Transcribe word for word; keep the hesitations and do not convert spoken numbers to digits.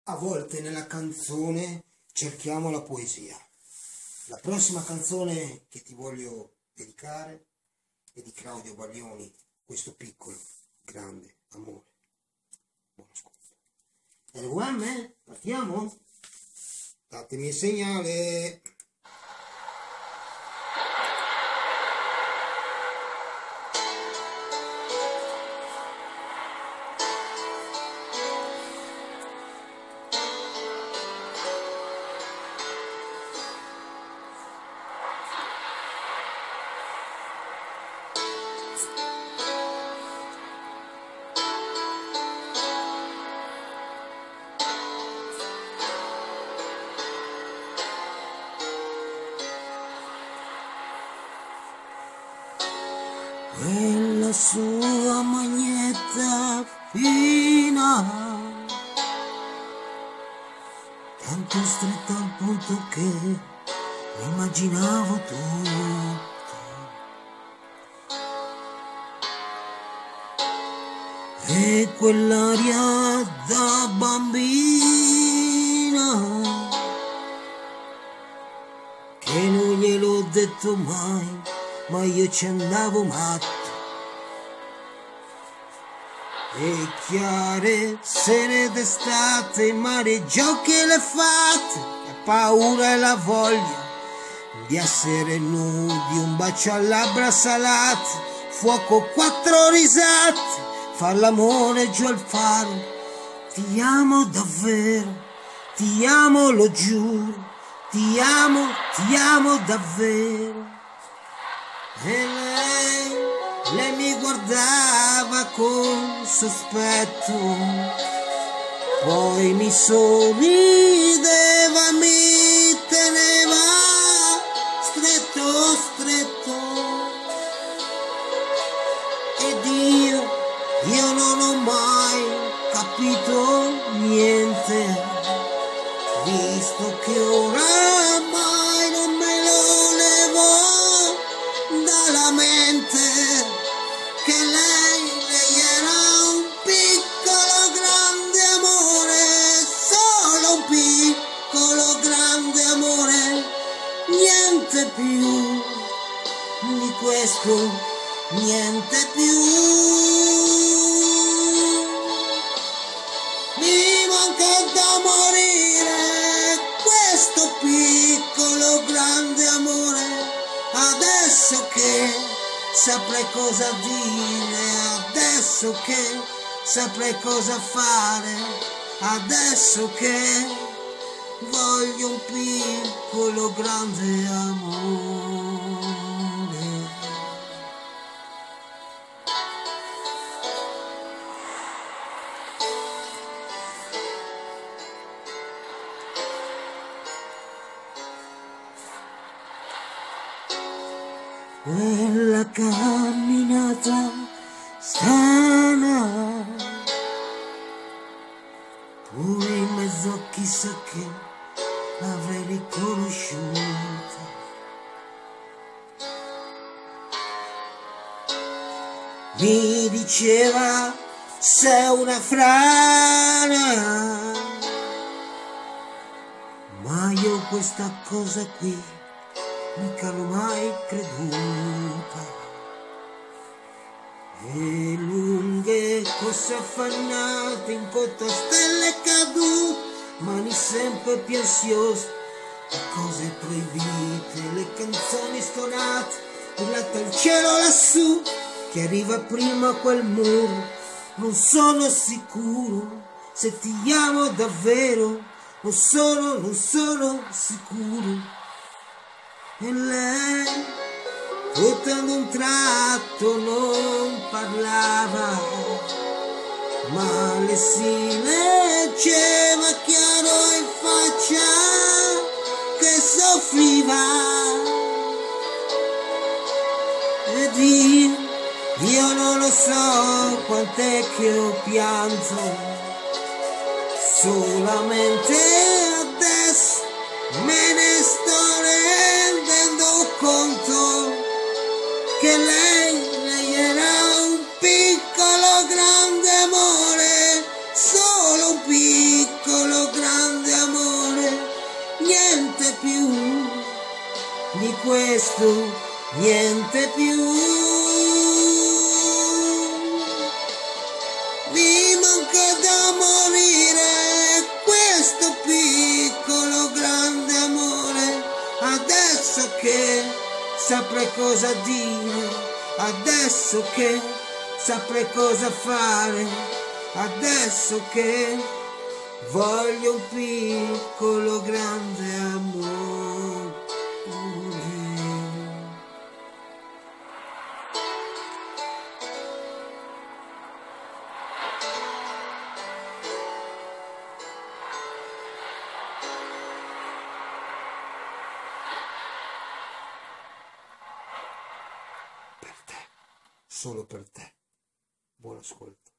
A volte nella canzone cerchiamo la poesia. La prossima canzone che ti voglio dedicare è di Claudio Baglioni, Questo piccolo, grande amore. Buon ascolto. E U M, partiamo? Datemi il segnale. Quella sua maglietta fina, tanto stretta al punto che mi immaginavo tutto. E quell'aria da bambina che non gliel'ho detto mai, ma io ci andavo matto. E chiare sere d'estate, mare, giochi e le fatte, la paura e la voglia di essere nudi, un bacio a labbra salate, fuoco, quattro risate, far l'amore giù al faro. Ti amo davvero, ti amo, lo giuro, ti amo, ti amo davvero. E lei, lei mi guardava con sospetto, poi mi sorrideva, mi teneva stretto, stretto. Ed io, io non ho mai capito niente, visto che oramai non me lo levo dalla mente, che lei, lei era un piccolo grande amore, solo un piccolo grande amore, niente più di questo, niente più. Mi manca da morire questo piccolo grande amore. Adesso che saprei cosa dire, adesso che saprei cosa fare, adesso che voglio un piccolo grande amore. Quella camminata strana, pure in mezzo a chissà che l'avrei riconosciuta. Mi diceva sei una frana, ma io questa cosa qui mica l'ho mai creduta. E lunghe corse affannate in cotta a stelle cadute, mani sempre più ansiose, le cose proibite, le canzoni stonate, urlate al cielo lassù, che arriva prima quel muro. Non sono sicuro se ti amo davvero, non sono, non sono sicuro. E lei, tutto ad un tratto non parlava, ma le si leggeva chiaro in faccia che soffriva. Ed io, io non lo so quant'è che ho pianto, solamente adesso me ne sto rendendo conto che lei, lei era un piccolo grande amore, solo un piccolo grande niente più di questo, niente più. Mi manca da morire questo piccolo grande amore, adesso che saprei cosa dire, adesso che saprei cosa fare, adesso che voglio un piccolo grande amore. Per te, solo per te. Buon ascolto.